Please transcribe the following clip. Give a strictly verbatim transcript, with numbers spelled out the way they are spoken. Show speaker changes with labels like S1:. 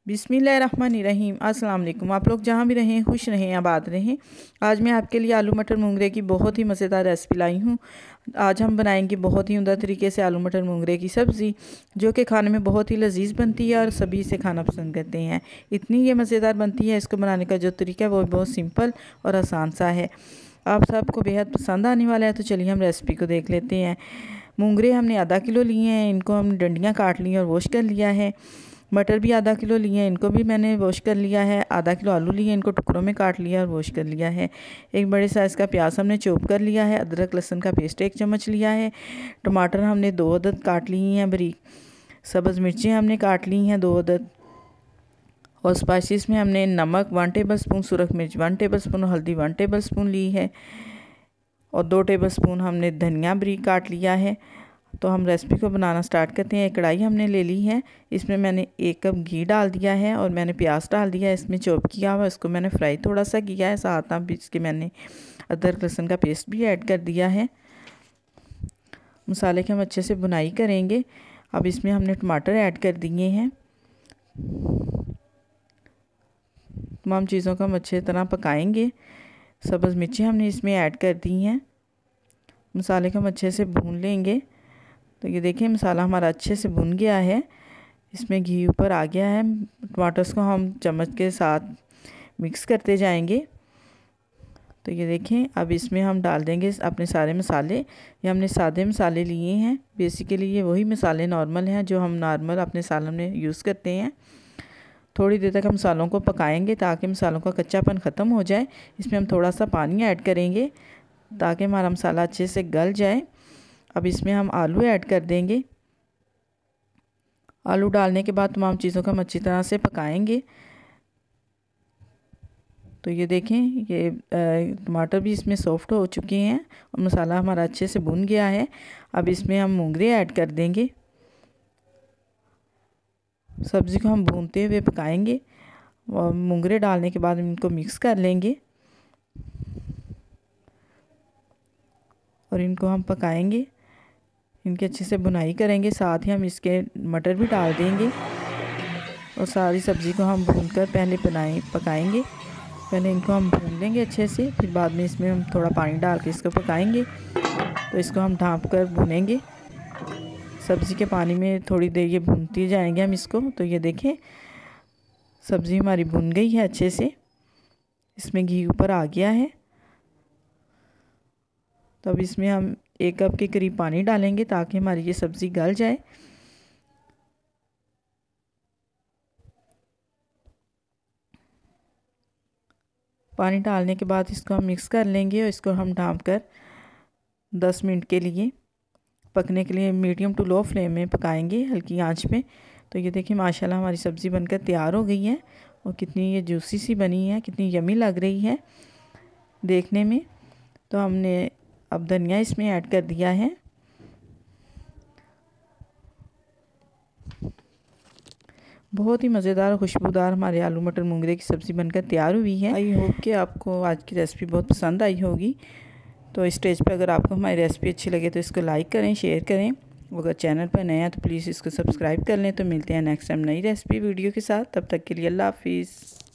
S1: बिस्मिल्लाहिर्रहमानिर्रहीम। अस्सलाम वालेकुम। आप लोग जहाँ भी रहें खुश रहें, आबाद रहें। आज मैं आपके लिए आलू मटर मूंगरे की बहुत ही मज़ेदार रेसिपी लाई हूँ। आज हम बनाएंगे बहुत ही उम्दा तरीके से आलू मटर मूंगरे की सब्ज़ी, जो कि खाने में बहुत ही लजीज बनती है और सभी इसे खाना पसंद करते हैं। इतनी ये मज़ेदार बनती है, इसको बनाने का जो तरीका है वो बहुत सिंपल और आसान सा है। आप सबको बेहद पसंद आने वाला है। तो चलिए हम रेसिपी को देख लेते हैं। मूंगरे हमने आधा किलो लिए हैं, इनको हम डंडियाँ काट ली और वॉश कर लिया है। मटर भी आधा किलो लिए हैं, इनको भी मैंने वॉश कर लिया है। आधा किलो आलू लिए, इनको टुकड़ों में काट लिया और वॉश कर लिया है। एक बड़े साइज़ का प्याज हमने चॉप कर लिया है। अदरक लहसुन का पेस्ट एक चम्मच लिया है। टमाटर हमने दो अदद काट लिए हैं बारीक। सब्ज़ मिर्चें हमने काट ली हैं दो अदद। और स्पाइसेस में हमने नमक वन टेबल स्पून, सुरख मिर्च वन टेबल स्पून, हल्दी वन टेबल स्पून ली है। और दो टेबल स्पून हमने धनिया बारीक काट लिया है। तो हम रेसिपी को बनाना स्टार्ट करते हैं। एक कढ़ाई हमने ले ली है, इसमें मैंने एक कप घी डाल दिया है और मैंने प्याज डाल दिया है। इसमें चॉप किया हुआ, इसको मैंने फ्राई थोड़ा सा किया है। साथ में इसके मैंने अदरक लहसुन का पेस्ट भी ऐड कर दिया है। मसाले की हम अच्छे से बुनाई करेंगे। अब इसमें हमने टमाटर ऐड कर दिए हैं। तमाम चीज़ों को हम अच्छे तरह पकाएंगे। सब्ज़ मिर्ची हमने इसमें ऐड कर दी हैं। मसाले को हम अच्छे से भून लेंगे। तो ये देखिए मसाला हमारा अच्छे से भुन गया है, इसमें घी ऊपर आ गया है। टमाटर्स को हम चम्मच के साथ मिक्स करते जाएंगे। तो ये देखें, अब इसमें हम डाल देंगे अपने सारे मसाले। ये हमने सादे मसाले लिए हैं। बेसिकली ये वही मसाले नॉर्मल हैं जो हम नॉर्मल अपने सालन में यूज़ करते हैं। थोड़ी देर तक हम मसालों को पकाएंगे ताकि मसालों का कच्चापन ख़त्म हो जाए। इसमें हम थोड़ा सा पानी ऐड करेंगे ताकि हमारा मसाला अच्छे से गल जाए। अब इसमें हम आलू ऐड कर देंगे। आलू डालने के बाद तमाम चीज़ों को हम अच्छी तरह से पकाएंगे। तो ये देखें, ये टमाटर भी इसमें सॉफ्ट हो चुके हैं और मसाला हमारा अच्छे से भुन गया है। अब इसमें हम मूंगरे ऐड कर देंगे। सब्ज़ी को हम भूनते हुए पकाएंगे और मूंगरे डालने के बाद इनको मिक्स कर लेंगे और इनको हम पकाएंगे। इनकी अच्छे से बुनाई करेंगे। साथ ही हम इसके मटर भी डाल देंगे और सारी सब्ज़ी को हम भूनकर पहले बनाए पकाएंगे। पहले इनको हम भून लेंगे अच्छे से, फिर बाद में इसमें हम थोड़ा पानी डाल के इसको पकाएंगे। तो इसको हम ढाँप कर भूनेंगे। सब्ज़ी के पानी में थोड़ी देर ये भूनती जाएंगे हम इसको। तो ये देखें सब्ज़ी हमारी भुन गई है अच्छे से, इसमें घी ऊपर आ गया है। तो अब इसमें हम एक कप के करीब पानी डालेंगे ताकि हमारी ये सब्ज़ी गल जाए। पानी डालने के बाद इसको हम मिक्स कर लेंगे और इसको हम ढाँप कर दस मिनट के लिए पकने के लिए मीडियम टू लो फ्लेम में पकाएंगे, हल्की आंच पे। तो ये देखिए माशाल्लाह हमारी सब्ज़ी बनकर तैयार हो गई है और कितनी ये जूसी सी बनी है, कितनी यमी लग रही है देखने में। तो हमने अब धनिया इसमें ऐड कर दिया है। बहुत ही मज़ेदार खुशबूदार हमारे आलू मटर मूंगरे की सब्ज़ी बनकर तैयार हुई है। आई होप कि आपको आज की रेसिपी बहुत पसंद आई होगी। तो इस स्टेज पर अगर आपको हमारी रेसिपी अच्छी लगे तो इसको लाइक करें, शेयर करें। अगर चैनल पर नया है तो प्लीज़ इसको सब्सक्राइब कर लें। तो मिलते हैं नेक्स्ट टाइम नई रेसिपी वीडियो के साथ। तब तक के लिए अल्लाह हाफिज़।